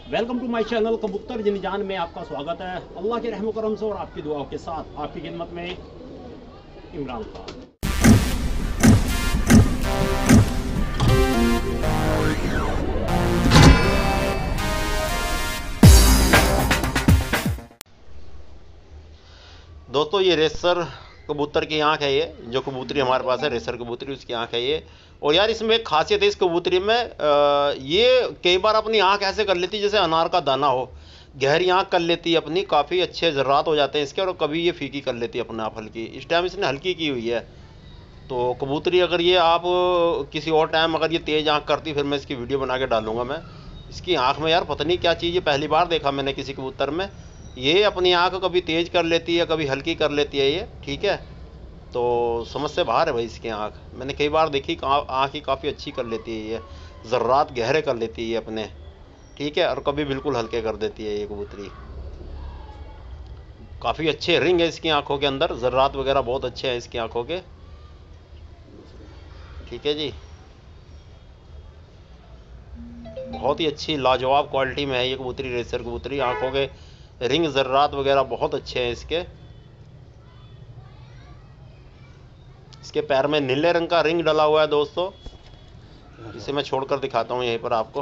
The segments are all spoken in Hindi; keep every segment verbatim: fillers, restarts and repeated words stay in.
वेलकम टू माय चैनल कबूतर जिनजान में आपका स्वागत है। अल्लाह के रहम करम से और आपकी दुआओं के साथ आपकी खिदमत में इमरान खान। दोस्तों ये रेसर कबूतर की आंख है। ये जो कबूतरी हमारे पास है रेसर कबूतरी, उसकी आंख है ये। और यार इसमें एक खासियत है इस कबूतरी में, आ, ये कई बार अपनी आंख ऐसे कर लेती जैसे अनार का दाना हो, गहरी आंख कर लेती है अपनी, काफ़ी अच्छे ज़र्रात हो जाते हैं इसके। और कभी ये फीकी कर लेती है अपने आप हल्की। इस टाइम इसने हल्की की हुई है। तो कबूतरी अगर ये आप किसी और टाइम अगर ये तेज़ आँख करती फिर मैं इसकी वीडियो बना के डालूंगा मैं। इसकी आँख में यार पता नहीं क्या चीज़ है, पहली बार देखा मैंने किसी कबूतर में। ये अपनी आँख कभी तेज़ कर लेती है कभी हल्की कर लेती है ये, ठीक है। तो समझ से बाहर है भाई इसकी आँख। मैंने कई बार देखी आँख ही काफ़ी अच्छी कर लेती है ये, ज़र्रात गहरे कर लेती है ये अपने, ठीक है। और कभी बिल्कुल हल्के कर देती है ये कबूतरी। काफ़ी अच्छे रिंग है इसकी आँखों के अंदर, ज़र्रात वगैरह बहुत अच्छे हैं इसकी आँखों के, ठीक है जी। बहुत ही अच्छी लाजवाब क्वालिटी में है ये कबूतरी, रेसर कबूतरी। आंखों के रिंग ज़र्रात वगैरह बहुत अच्छे हैं इसके। इसके पैर में नीले रंग का रिंग डला हुआ है दोस्तों। इसे मैं छोड़कर दिखाता हूँ यहीं पर आपको।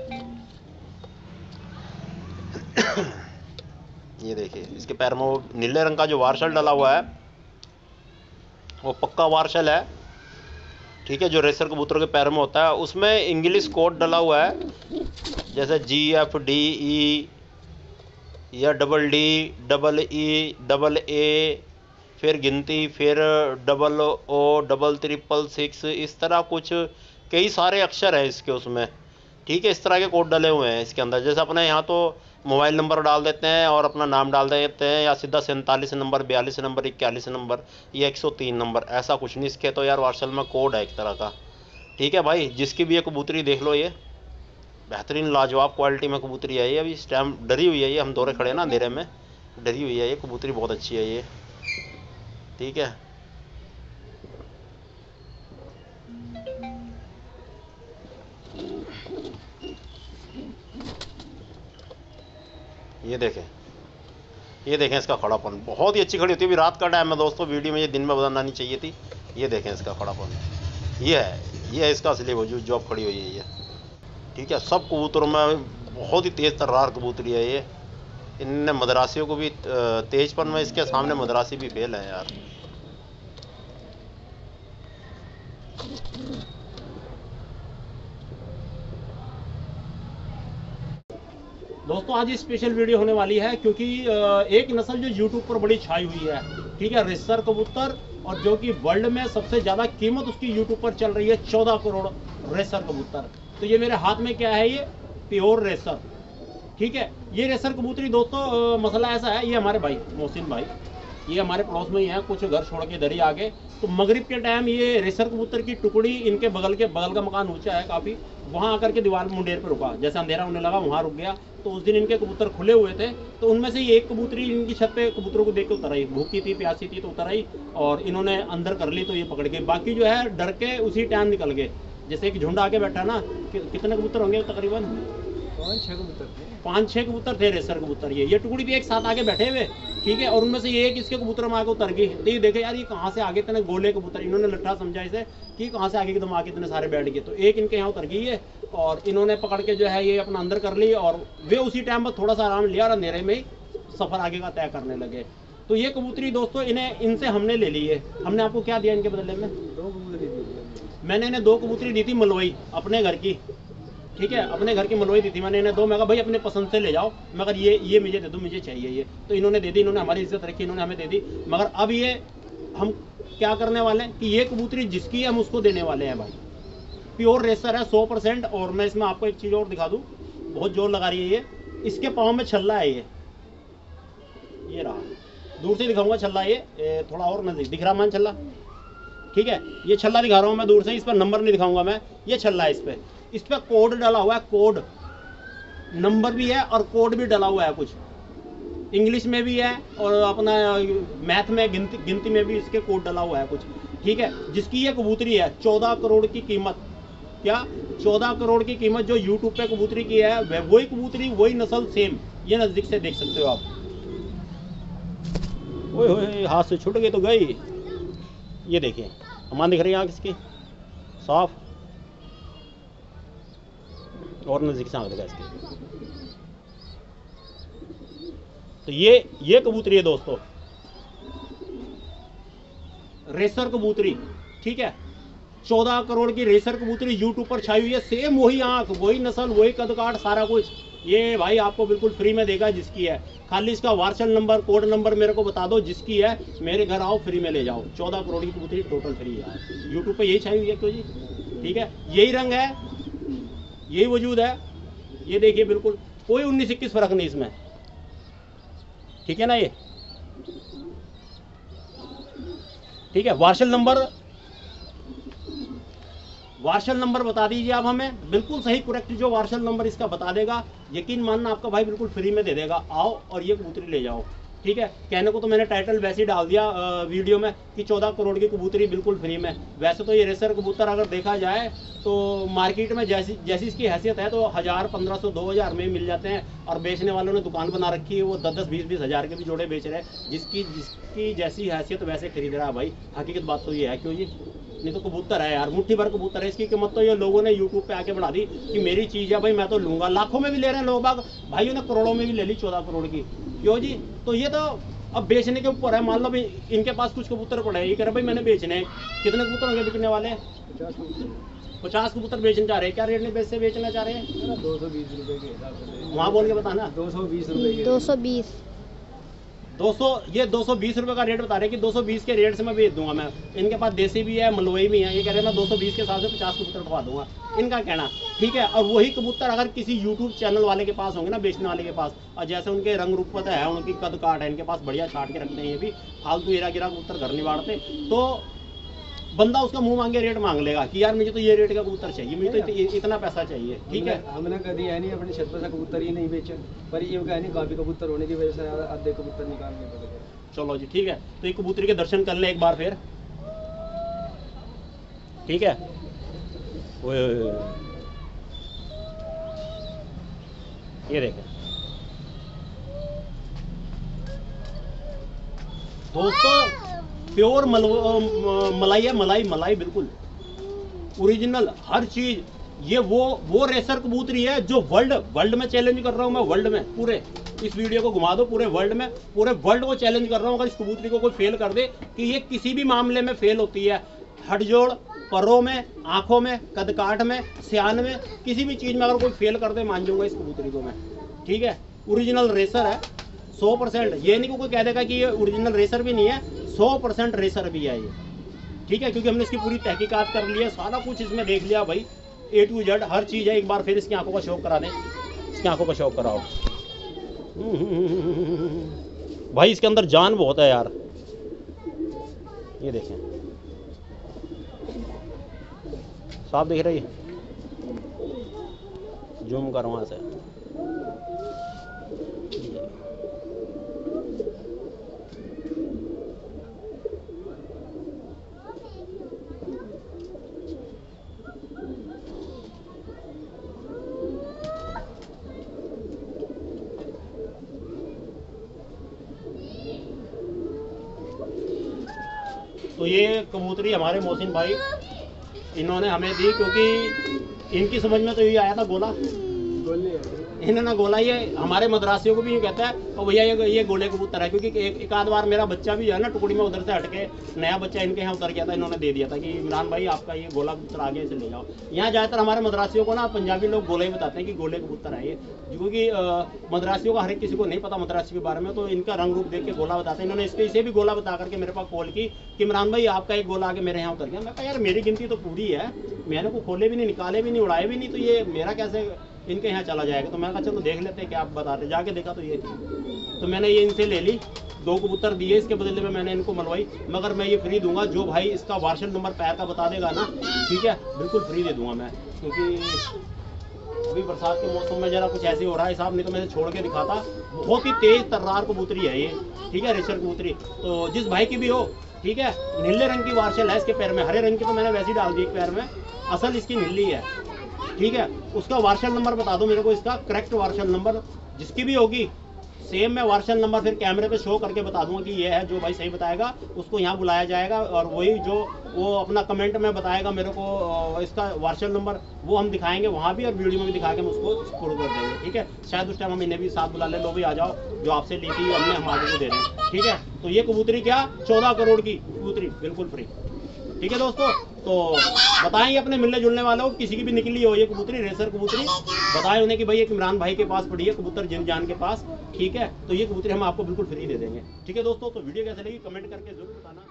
ये देखिए इसके पैर में वो नीले रंग का जो वार्शल डला हुआ है वो पक्का वार्शल है, ठीक है। जो रेसर कबूतर के पैर में होता है उसमें इंग्लिश कोड डला हुआ है, जैसे जी एफ डी ई या double D double E double A, फिर गिनती, फिर double O double triple six, इस तरह कुछ कई सारे अक्षर हैं इसके उसमें, ठीक है। इस तरह के कोड डले हुए हैं इसके अंदर। जैसे अपने यहाँ तो मोबाइल नंबर डाल देते हैं और अपना नाम डाल देते हैं, या सीधा सैंतालीस नंबर, बयालीस नंबर, इक्यालीस नंबर या एक सौ तीन नंबर, ऐसा कुछ नहीं। इसके तो यार वार्शल में कोड है एक तरह का, ठीक है भाई। जिसकी भी ये कबूतरी देख लो, ये बेहतरीन लाजवाब क्वालिटी में कबूतरी है ये। अभी इस टाइम डरी हुई है ये, हम दौरे खड़े ना अंधेरे में, डरी हुई है ये कबूतरी। बहुत अच्छी है ये, ठीक है। ये देखें, ये देखें इसका खड़ापन, बहुत ही अच्छी खड़ी होती है। अभी रात का टाइम है दोस्तों, वीडियो में ये दिन में बनाना नहीं चाहिए थी। ये देखें इसका खड़ापन, ये है ये है इसका असली वजूद जो अब खड़ी हुई है ये, ठीक है। सब कबूतरों में बहुत ही तेज़ तर्रार कबूतरी है ये। इन मदरासियों को भी तेजपन में इसके सामने मदरासी भी फेल है यार। दोस्तों आज स्पेशल वीडियो होने वाली है क्योंकि एक नस्ल जो यूट्यूब पर बड़ी छाई हुई है, ठीक है, रेसर कबूतर, और जो कि वर्ल्ड में सबसे ज़्यादा कीमत उसकी यूट्यूब पर चल रही है, चौदह करोड़ रेसर कबूतर। तो ये मेरे हाथ में क्या है, ये प्योर रेसर, ठीक है। ये रेसर कबूतरी दोस्तों मसला ऐसा है, ये हमारे भाई मोहसिन भाई, ये हमारे पड़ोस में ही हैं, कुछ घर छोड़ के इधर ही आगे। तो मगरिब के टाइम ये रेसर कबूतर की टुकड़ी इनके बगल के बगल का मकान ऊंचा है काफ़ी, वहाँ आकर के दीवार मुंडेर पर रुका। जैसे अंधेरा होने लगा वहाँ रुक गया। तो उस दिन इनके कबूतर खुले हुए थे, तो उनमें से एक कबूतरी इनकी छत पे कबूतरों को देख के उतर आई, भूखी थी प्यासी थी तो उतर आई और इन्होंने अंदर कर ली, तो ये पकड़ गई। बाकी जो है डर के उसी टाइम निकल गए। जैसे एक झुंड आके बैठा ना, कि, कितने कबूतर होंगे तकरीबन? पाँच छः कबूतर थे पाँच छः कबूतर थे रेसर कबूतर। ये ये टुकड़ी भी एक साथ आगे बैठे हुए, ठीक है। और उनमें से एक इसके कबूतर में आके उतर गई। तो ये देखे यार ये कहाँ से आगे इतने गोले कबूतर, इन्होंने लट्ठा समझा इसे कि कहाँ से आगे एकदम आके इतने सारे बैठ गए। तो एक इनके यहाँ उतर गई है और इन्होंने पकड़ के जो है ये अपना अंदर कर ली, और वे उसी टाइम पर थोड़ा सा आराम लिया और अंधेरे में ही सफ़र आगे का तय करने लगे। तो ये कबूतरी दोस्तों इन्हें इनसे हमने ले ली है। हमने आपको क्या दिया इनके बदले में? दो कबूतरी दी। मैंने इन्हें दो कबूतरी दी थी मलवई अपने घर की, ठीक है, अपने घर की मलवई दी थी मैंने इन्हें दो। मैं कहा भाई अपने पसंद से ले जाओ, मगर ये ये मुझे दे दो, मुझे चाहिए ये। तो इन्होंने दे दी, इन्होंने हमारी इज्जत रखी, इन्होंने हमें दे दी। मगर अब ये हम क्या करने वाले हैं कि ये कबूतरी जिसकी है हम उसको देने वाले हैं भाई। प्योर रेसर है सौ परसेंट। और मैं इसमें आपको एक चीज़ और दिखा दूँ, बहुत जोर लगा रही है ये। इसके पाँव में छल्ला है, ये ये रहा, दूर से दिखाऊंगा छल्ला, ये थोड़ा और नजदीक दिख रहा मान छल्ला, ठीक है। ये छल्ला दिखा रहा हूँ मैं दूर से, इस पर नंबर नहीं दिखाऊंगा मैं, ये छल्ला है। इस पर इस पर कोड डला हुआ है, कोड नंबर भी है और कोड भी डला हुआ है, कुछ इंग्लिश में भी है और अपना मैथ में गिनती गिनती में भी इसके कोड डला हुआ है कुछ, ठीक है। जिसकी ये कबूतरी है चौदह करोड़ की कीमत, क्या चौदह करोड़ की कीमत जो यूट्यूब पे कबूतरी की है, वह- वही कबूतरी वही नस्ल सेम, ये नजदीक से देख सकते हो आप। ओए होए, हाथ से छूट गई तो गई। ये देखिए अमान दिख रही है आँख इसकी साफ, और नजदीक से आँख दिखा इसकी। तो ये ये कबूतरी है दोस्तों, रेसर कबूतरी, ठीक है। चौदह करोड़ की रेसर कबूतरी यूट्यूब पर छाई हुई है, सेम वही आंख, वही नस्ल, वही कदकाठ, सारा कुछ। ये भाई आपको बिल्कुल फ्री में देगा जिसकी है। खाली इसका वार्सल नंबर, कोड नंबर मेरे को बता दो, जिसकी है मेरे घर आओ, फ्री में ले जाओ। चौदह करोड़ की कबूतरी टोटल फ्री है यूट्यूब पे, यही छाई हुई है क्यों जी, ठीक है। यही रंग है, यही वजूद है, ये देखिए बिल्कुल कोई उन्नीस इक्कीस फर्क नहीं इसमें, ठीक है ना। ये ठीक है, वार्सल नंबर, वार्सल नंबर बता दीजिए आप हमें, बिल्कुल सही करेक्ट जो वार्सल नंबर इसका बता देगा, यकीन मानना आपका भाई बिल्कुल फ्री में दे देगा। आओ और ये कबूतरी ले जाओ, ठीक है। कहने को तो मैंने टाइटल वैसे ही डाल दिया आ, वीडियो में कि चौदह करोड़ की कबूतरी बिल्कुल फ्री में। वैसे तो ये रेसर कबूतर अगर देखा जाए तो मार्केट में जैसी जैसी इसकी हैसियत है तो हज़ार पंद्रह सौ दो हज़ार में मिल जाते हैं, और बेचने वालों ने दुकान बना रखी है, वो दस दस बीस बीस हज़ार के भी जोड़े बेच रहे हैं। जिसकी जिसकी जैसी हैसियत वैसे खरीद रहा है भाई, हकीकत बात तो ये है क्यों जी। नहीं तो कबूतर है यार, मुट्ठी भर कबूतर है, इसकी कीमत तो ये लोगों ने यूट्यूब पे आके बढ़ा दी कि मेरी चीज़ है भाई, मैं तो लूंगा। लाखों में भी ले रहे हैं लोग बाग, भाइयों ने करोड़ों में भी ले ली चौदह करोड़ की, क्यों जी। तो ये तो अब बेचने के ऊपर है। मान लो भाई इनके पास कुछ कबूतर पड़े हैं, ये कह रहे भाई मैंने बेचने हैं, कितने कबूतर होंगे बिकने वाले, पचास कबूतर बेचने जा रहे हैं, क्या रेट में बेचने बेचना चाह रहे हैं, दो सौ बीस रुपए के हिसाब से वहाँ बोल के बताना। दो सौ बीस रुपए के दो सौ बीस दो सौ, ये दो सौ बीस रुपए का रेट बता रहे हैं कि दो सौ बीस के रेट से मैं बेच दूंगा मैं। इनके पास देसी भी है, मलवई भी है, ये कह रहे हैं मैं दो सौ बीस के हिसाब से पचास कबूतर उठवा दूंगा, इनका कहना, ठीक है। और वही कबूतर अगर किसी यूट्यूब चैनल वाले के पास होंगे ना, बेचने वाले के पास, और जैसे उनके रंग रूपत है, उनकी कद काट है, इनके पास बढ़िया छाट के रखते हैं, ये भी फालतू हीरा गिरा कबूतर घर नहीं बांटते, तो बंदा उसका मुंह मांगे रेट मांग लेगा कि यार मुझे तो ये रेट का कबूतर चाहिए, मुझे तो इत, इतना पैसा चाहिए, ठीक है। हमने कभी है नहीं अपनी छत पर से कबूतर ही नहीं बेचे, पर ये कहा नहीं काफी कबूतर होने की वजह से आधे कबूतर निकालने पड़ गए। चलो जी ठीक है, तो ये कबूतरी के दर्शन कर ले एक बार फिर, ठीक है। ओए ओए ओए। ये देखें दोस्तों, प्योर मल, मलाई है, मलाई मलाई बिल्कुल ओरिजिनल हर चीज। ये वो वो रेसर कबूतरी है जो वर्ल्ड वर्ल्ड में चैलेंज कर रहा हूं मैं, वर्ल्ड में पूरे, इस वीडियो को घुमा दो पूरे वर्ल्ड में, पूरे वर्ल्ड को चैलेंज कर रहा हूं। अगर इस कबूतरी को कोई फेल कर दे कि ये किसी भी मामले में फेल होती है, हटजोड़, परों में, आंखों में, कदकाठ में, सियान में, किसी भी चीज में अगर कोई फेल कर दे, मान जाऊंगा इस कबूतरी को मैं, ठीक है। ओरिजिनल रेसर है सौ परसेंट, ये नहीं को कोई कह देगा कि ये ओरिजिनल रेसर भी नहीं है, सौ परसेंट रेसर भी है ये, ठीक है। क्योंकि हमने इसकी पूरी तहकीकात कर ली है, सारा कुछ इसमें देख लिया भाई, ए टू जेड हर चीज़ है। एक बार फिर इसकी आंखों का शौक करा दें, इसकी आंखों का शौक कराओ भाई, इसके अंदर जान बहुत है यार, ये देखें साफ दिख रही है, जूम कर वहाँ से। तो ये कबूतरी हमारे मोहसिन भाई इन्होंने हमें दी, क्योंकि इनकी समझ में तो यही आया था गोला, गोले इन्होंने गोला, ये हमारे मद्रासियों को भी यूँ कहता है और भैया ये ये गोले कबूतर है। क्योंकि एक, एक आध बार मेरा बच्चा भी है ना टुकड़ी में उधर से हटके नया बच्चा इनके यहाँ उतर गया था, इन्होंने दे दिया था कि इमरान भाई आपका ये गोला कबूतर आगे से ले जाओ। यहाँ ज़्यादातर हमारे मद्रासियों को ना पंजाबी लोग गोले ही बताते हैं कि गोले कबूतर है ये, क्योंकि मद्रासियों का हर एक किसी को नहीं पता मद्रासी के बारे में, तो इनका रंग रूप देख के गोला बताते हैं। इन्होंने इसके इसे भी गोला बता करके मेरे पास कॉल की कि इमरान भाई आपका एक गोला आगे मेरे यहाँ उतर गया। मैं कहा यार मेरी गिनती तो पूरी है, मैंने को खोले भी नहीं, निकाले भी नहीं, उड़ाए भी नहीं, तो ये मेरा कैसे इनके यहाँ चला जाएगा। तो मैंने कहा चलो देख लेते हैं क्या आप बताते। जाके देखा तो ये थी, तो मैंने ये इनसे ले ली, दो कबूतर दिए, इसके बदले में मैंने इनको मलवाई। मगर मैं ये फ्री दूंगा, जो भाई इसका वार्षल नंबर पैर का बता देगा ना, ठीक है, बिल्कुल फ्री दे दूंगा मैं। क्योंकि अभी बरसात के मौसम में जरा कुछ ऐसे हो रहा है साहब, नहीं तो मैं छोड़ के दिखाता। बहुत ही तेज तर्रार कबूतरी है ये, ठीक है, रेशर कबूतरी। तो जिस भाई की भी हो, ठीक है, नीले रंग की वार्षल है इसके पैर में, हरे रंग की तो मैंने वैसे ही डाल दी एक पैर में, असल इसकी नीली है, ठीक है, उसका वार्षल नंबर बता दो मेरे को, इसका करेक्ट वार्षल नंबर जिसकी भी होगी सेम मैं वार्षल नंबर फिर कैमरे पे शो करके बता दूंगा कि ये है, जो भाई सही बताएगा उसको यहाँ बुलाया जाएगा और वही जो वो अपना कमेंट में बताएगा मेरे को इसका वार्षल नंबर वो हम दिखाएंगे वहाँ भी और वीडियो में भी दिखा के हम उसको स्कोर कर देंगे। ठीक है, शायद उस टाइम हम इन्हें भी साथ बुला ले, लो भी आ जाओ, जो आपसे ली थी हमने हम आगे को दे रहे हैं। ठीक है, तो ये कबूतरी क्या चौदह करोड़ की कबूतरी बिल्कुल फ्री। ठीक है दोस्तों, तो बताएंगे अपने मिलने जुलने वालों को, किसी की भी निकली हो ये कबूतरी रेसर कबूतरी, बताएं उन्हें कि भाई एक इमरान भाई के पास पड़ी है कबूतर जिन जान के पास। ठीक है, तो ये कबूतरी हम आपको बिल्कुल फ्री दे देंगे। ठीक है दोस्तों, तो वीडियो कैसे लगी कमेंट करके जरूर बताना।